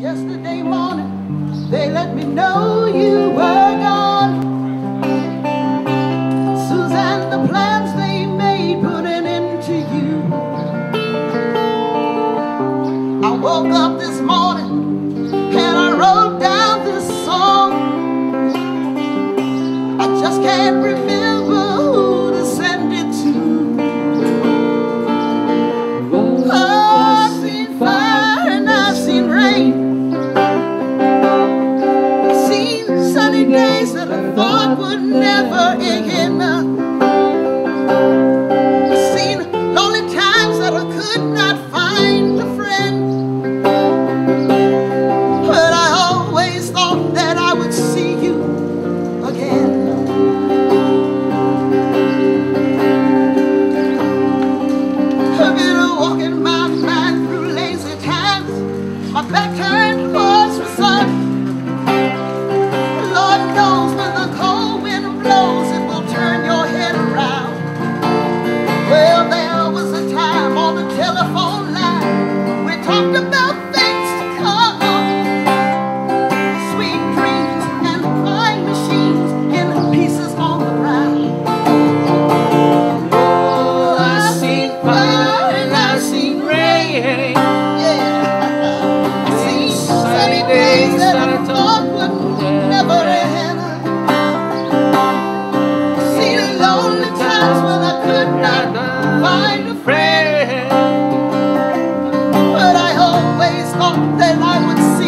Yesterday morning, they let me know you were gone. Suzanne, the plans they made put an end to you. I woke up this morning and I wrote down this song. I just can't remember who to send it to. Oh, I've seen fire and I've seen rain. Sunny days that I thought would never end. I've seen lonely times that I could not find a friend. But I always thought that I would see you again. I've been walking my mind through lazy times, my back turned towards the sun. Well, there was a time on the telephone line we talked about things to come, sweet dreams and flying machines in pieces on the ground. Oh, I've seen fire and I've seen rain. Yeah, I've seen sunny days that I thought would never end. I've seen lonely times when I could not find a friend, but I always thought that I would see